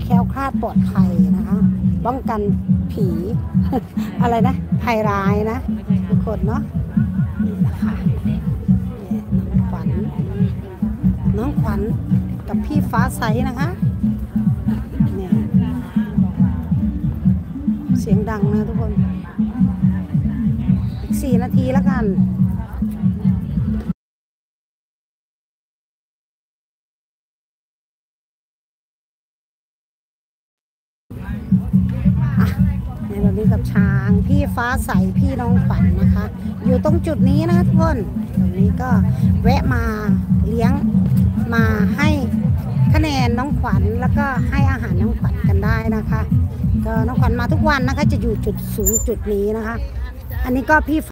แคล้วคลาดปลอดภัยนะคะป้องกันผี อะไรนะภัยร้ายนะทุกคนเนาะนี่นะคะเนี่ยน้องขวัญกับพี่ฟ้าใสนะคะเนี่ยเสียงดังนะทุกคนอีก4 นาทีแล้วกันในวันนี้กับช้างพี่ฟ้าใสพี่น้องขวัญนะคะอยู่ตรงจุดนี้นะทุกคนตรงนี้ก็แวะมาเลี้ยงมาให้คะแนนน้องขวัญแล้วก็ให้อาหารน้องขวัญกันได้นะคะก็น้องขวัญมาทุกวันนะคะจะอยู่จุดสูงจุดนี้นะคะอันนี้ก็พี่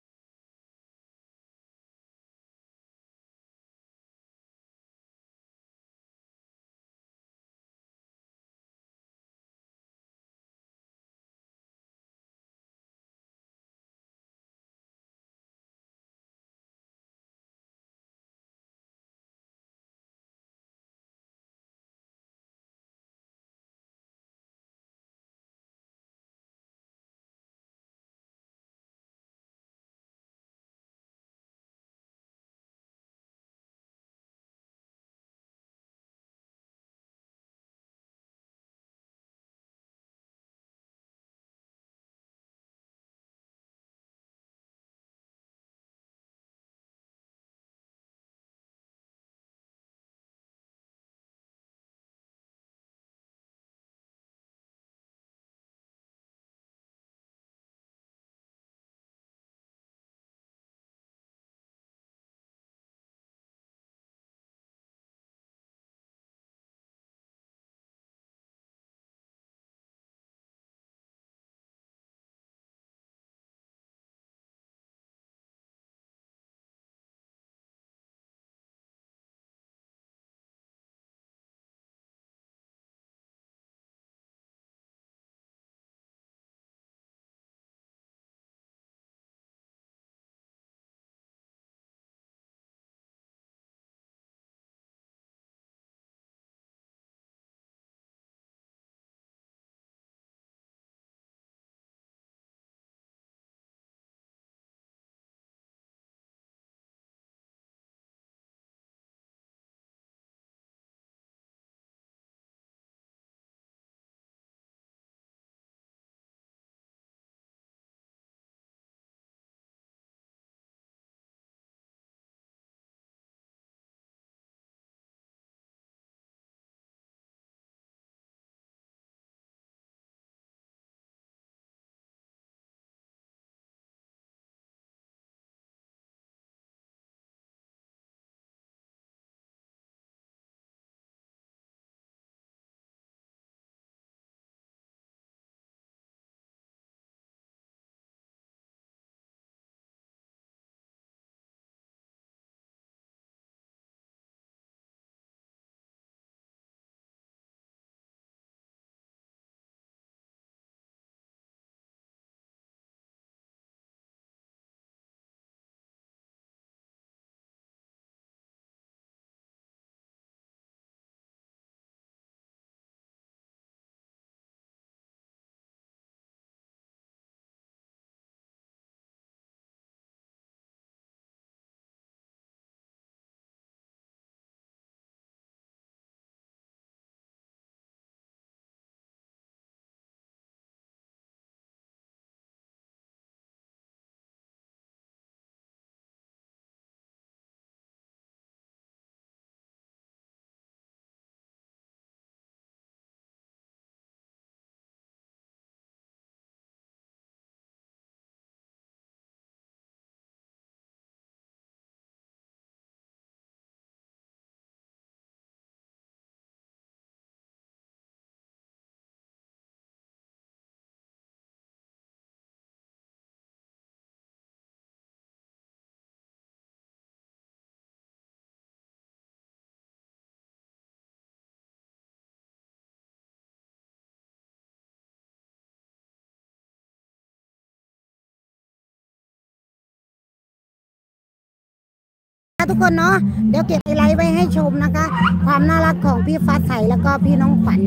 ทุกคนเนาะเดี๋ยวเก็บไฮไลท์ไว้ให้ชมนะคะความน่ารักของพี่ฟ้าใสแล้วก็พี่น้องขวัญ